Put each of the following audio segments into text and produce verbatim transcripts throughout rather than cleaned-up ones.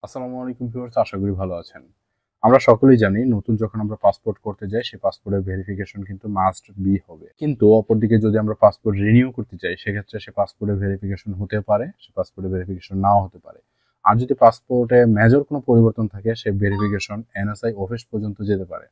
আসসালামু আলাইকুম ভিউয়ার্স, আশা করি ভালো আছেন। আমরা সকলেই জানি নতুন যখন আমরা পাসপোর্ট করতে যাই সেই পাসপোর্টের ভেরিফিকেশন কিন্তু মাস্ট বি হবে। কিন্তু অপরদিকে যদি আমরা পাসপোর্ট রিনিউ করতে চাই সেক্ষেত্রে সে পাসপোর্টের ভেরিফিকেশন হতে পারে, সে পাসপোর্টের ভেরিফিকেশন নাও হতে পারে। আর যদি পাসপোর্টে মেজর কোনো পরিবর্তন থাকে সে ভেরিফিকেশন এনএসআই অফিস পর্যন্ত যেতে পারে।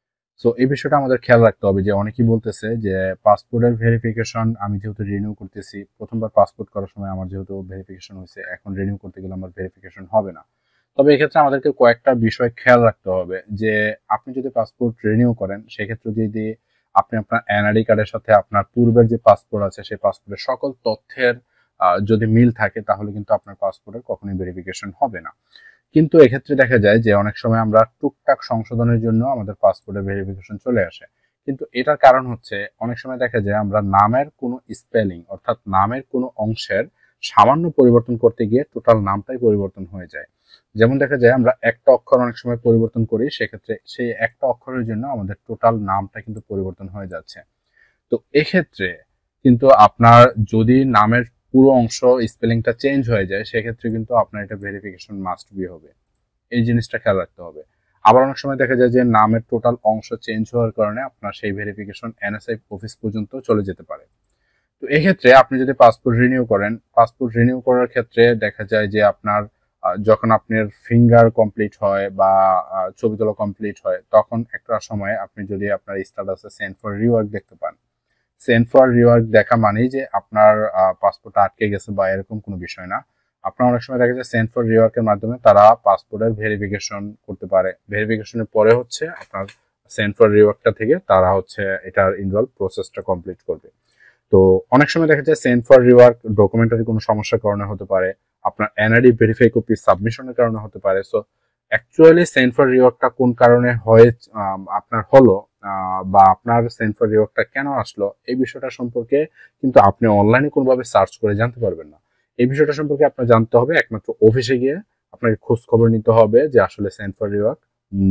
সো এই বিষয়টা আমাদের খেয়াল রাখতে হবে যে অনেকেই বলতেছে যে পাসপোর্টের ভেরিফিকেশন আমি যেহেতু রিনিউ করতেছি, প্রথমবার পাসপোর্ট করার সময় আমার যেহেতু ভেরিফিকেশন হয়েছে, এখন রিনিউ করতে গেলে আমার ভেরিফিকেশন হবে না। তবে এক্ষেত্রে আমাদেরকে কয়েকটা বিষয় খেয়াল রাখতে হবে যে আপনি যদি পাসপোর্ট রিনিউ করেন সেক্ষেত্রে যদি আপনি আপনার এনআইডি কার্ডের সাথে আপনার পূর্বের যে পাসপোর্ট আছে সেই পাসপোর্টের সকল তথ্যের যদি মিল থাকে তাহলে কিন্তু আপনার পাসপোর্টের কখনোই ভেরিফিকেশন হবে না। কিন্তু এক্ষেত্রে দেখা যায় যে অনেক সময় আমরা টুকটাক সংশোধনের জন্য আমাদের পাসপোর্টের ভেরিফিকেশন চলে আসে। কিন্তু এটার কারণ হচ্ছে অনেক সময় দেখা যায় আমরা নামের কোনো স্পেলিং অর্থাৎ নামের কোনো অংশের সামান্য পরিবর্তন করতে গিয়ে টোটাল নামটাই পরিবর্তন হয়ে যায়। যেমন দেখা যায় আমরা একটা অক্ষর অনেক সময় পরিবর্তন করি, সেক্ষেত্রে সেই একটা অক্ষরের জন্য আমাদের টোটাল নামটা কিন্তু পরিবর্তন হয়ে যাচ্ছে। তো এক্ষেত্রে কিন্তু আপনার যদি নামের পুরো অংশ স্পেলিংটা চেঞ্জ হয়ে যায় সেক্ষেত্রে কিন্তু আপনার এটা ভেরিফিকেশন মাস্ট বি হবে। এই জিনিসটা খেয়াল রাখতে হবে। আবার অনেক সময় দেখা যায় যে নামের টোটাল অংশ চেঞ্জ হওয়ার কারণে আপনার সেই ভেরিফিকেশন এনএসআই অফিস পর্যন্ত চলে যেতে পারে। তো এক্ষেত্রে আপনি যদি পাসপোর্ট রিনিউ করেন, পাসপোর্ট রিনিউ করার ক্ষেত্রে দেখা যায় যে আপনার যখন আপনার ফিঙ্গার কমপ্লিট হয় বা ছবি তোলা কমপ্লিট হয় তখন একটা সময় আপনি যদি আপনার স্ট্যাটাসে সেন্ড ফর রিওয়ার্ক দেখতে পান, সেন্ড ফর রিওয়ার্ক দেখা মানেই যে আপনার পাসপোর্টটা আটকে গেছে বা এরকম কোনো বিষয় না। আপনার অনেক সময় দেখা যায় সেন্ড ফর রিওয়ার্কের মাধ্যমে তারা পাসপোর্টের ভেরিফিকেশন করতে পারে, ভেরিফিকেশনের পরে হচ্ছে আপনার সেন্ড ফর রিওয়ার্কটা থেকে তারা হচ্ছে এটার ইনভলভ প্রসেসটা কমপ্লিট করবে। তো অনেক সময় দেখা যায় সেন্ড ফর রিওয়ার্ক ডকুমেন্টারি কোনো সমস্যার কারণে হতে পারে, আপনার এনআইডি ভেরিফাই কপি সাবমিশনের কারণে হতে পারে। সো অ্যাকচুয়ালি সেন্ড ফর রিওয়ার্কটা কোন কারণে হয় আপনার হলো বা আপনার সেন্ড ফর রিওয়ার্কটা কেন আসলো এই বিষয়টা সম্পর্কে কিন্তু আপনি অনলাইনে কোনোভাবে সার্চ করে জানতে পারবেন না। এই বিষয়টা সম্পর্কে আপনার জানতে হবে একমাত্র অফিসে গিয়ে আপনাকে খোঁজ খবর নিতে হবে যে আসলে সেন্ড ফর রিওয়ার্ক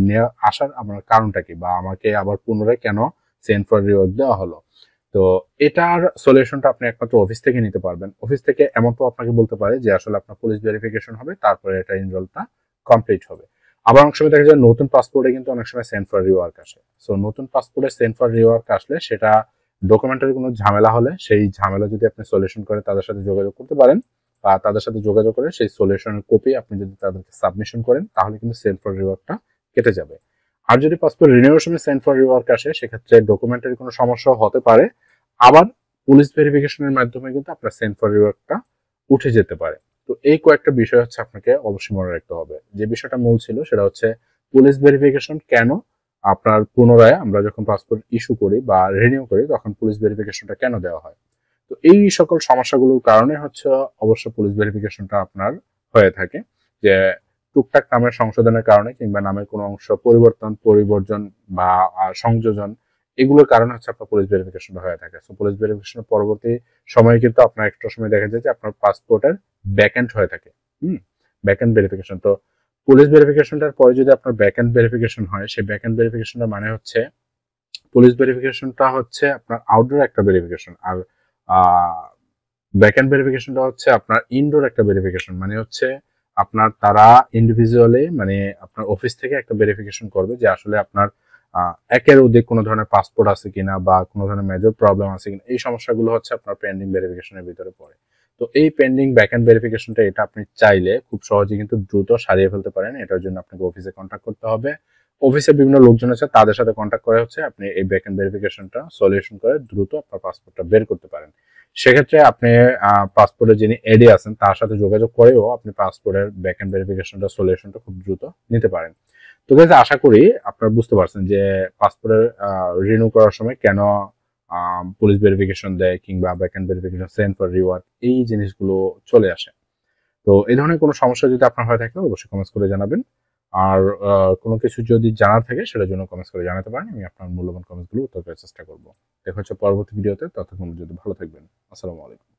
আসার আমার কারণটা কি বা আমাকে আবার পুনরায় কেন সেন্ড ফর রিওয়ার্ক দেওয়া হলো। তো এটার সলিউশনটা আপনি একমাত্র অফিস থেকে নিতে পারবেন। অফিস থেকে এমন তো আপনাকে বলতে পারে যে আসলে আপনার পুলিশ ভেরিফিকেশন হবে, তারপরে এটা এনরোলটা কমপ্লিট হবে। আবার অনেক সময় দেখা যায় নতুন পাসপোর্টে কিন্তু অনেক সময় সেন্ড ফর রিওয়ার্ক আসে। সো নতুন পাসপোর্টে সেন্ড ফর রিওয়ার্ক আসলে সেটা ডকুমেন্টারি কোনো ঝামেলা হলে সেই ঝামেলা যদি আপনি সলিউশন করে তাদের সাথে যোগাযোগ করতে পারেন বা তাদের সাথে যোগাযোগ করে সেই সলিউশনের কপি আপনি যদি তাদেরকে সাবমিশন করেন তাহলে কিন্তু সেন্ড ফর রিওয়ার্কটা কেটে যাবে। আর যদি পাসপোর্ট রিনিউর সময় সেন্ড ফর রিওয়ার্ক আসে সেক্ষেত্রে ডকুমেন্টারি কোনো সমস্যা হতে পারে, আবার পুলিশ ভেরিফিকেশনের মাধ্যমে কিন্তু আপনার সেন্ড ফর রিওয়ার্কটা উঠে যেতে পারে। তো এই কয়েকটা বিষয় হচ্ছে আপনাকে অবশ্যই মনে রাখতে হবে। যে বিষয়টা মূল ছিল সেটা হচ্ছে পুলিশ ভেরিফিকেশন কেন আপনার পুনরায় আমরা যখন পাসপোর্ট ইস্যু করি বা রিনিউ করি তখন পুলিশ ভেরিফিকেশনটা কেন দেওয়া হয়। তো এই সকল সমস্যাগুলোর কারণে হচ্ছে অবশ্য পুলিশ ভেরিফিকেশনটা আপনার হয়ে থাকে, যে টুকটাক নামের সংশোধনের কারণে কিংবা নামের কোনো অংশ পরিবর্তন পরিবর্জন বা সংযোজন এগুলোর কারণে হচ্ছে আপনার পুলিশ ভেরিফিকেশনটা হয়ে থাকে। সো পুলিশ ভেরিফিকেশনের পরবর্তী সময়ে কিন্তু আপনার একটা সময় দেখা যায় যে আপনার পাসপোর্টের ব্যাকএন্ড হয়ে থাকে, হুম ব্যাকএন্ড ভেরিফিকেশন। তো পুলিশ ভেরিফিকেশনটার পরে যদি আপনার ব্যাকএন্ড ভেরিফিকেশন হয় সেই ব্যাকএন্ড ভেরিফিকেশনটা মানে হচ্ছে পুলিশ ভেরিফিকেশনটা হচ্ছে আপনার আউটডোর একটা ভেরিফিকেশন, আর ব্যাকএন্ড ভেরিফিকেশনটা হচ্ছে আপনার ইনডোর একটা ভেরিফিকেশন। মানে হচ্ছে আপনার তারা ইন্ডিভিজুয়ালি মানে আপনার অফিস থেকে একটা ভেরিফিকেশন করবে যে আসলে আপনার একের অধিক কোনো ধরনের পাসপোর্ট আছে কিনা বা কোনো ধরনের মেজর প্রবলেম আছে কিনা, এই সমস্যাগুলো হচ্ছে আপনার পেন্ডিং ভেরিফিকেশনের ভিতরে পড়ে। তো এই পেন্ডিং ব্যাকএন্ড ভেরিফিকেশনটা এটা আপনি চাইলে খুব সহজে কিন্তু দ্রুত সারিয়ে ফেলতে পারেন। এটার জন্য আপনাকে অফিসে কন্ট্যাক্ট করতে হবে। অফিসে বিভিন্ন লোকজন আছে তাদের সাথে কন্ট্যাক্ট করে হচ্ছে আপনি এই ব্যাকএন্ড ভেরিফিকেশনটা সলিউশন করে দ্রুত আপনার পাসপোর্টটা বের করতে পারেন। সেক্ষেত্রে আপনি পাসপোর্টের যিনি এডি আছেন তার সাথে যোগাযোগ করেও আপনি পাসপোর্টের ব্যাকএন্ড ভেরিফিকেশনটা সলিউশনটা খুব দ্রুত নিতে পারেন। তো গাইস আশা করি আপনারা বুঝতে পারছেন যে পাসপোর্টের রিনিউ করার সময় কেন পুলিশ ভেরিফিকেশন দেয় কিংবা backend verification send for rework এই জিনিসগুলো চলে আসে। তো এই ধরনের কোনো সমস্যা যদি আপনার হয়ে থাকে অবশ্যই কমেন্টস করে জানাবেন। আর কোনো কিছু যদি জানার থাকে সেটার জন্য কমেন্টস করে জানাতে পারেন, আমি আপনার মূল্যবান কমেন্টসগুলো উত্তর করার চেষ্টা করবো। দেখা হচ্ছে পরবর্তী ভিডিওতে, ততক্ষণ যদি ভালো থাকবেন। আসসালামু আলাইকুম।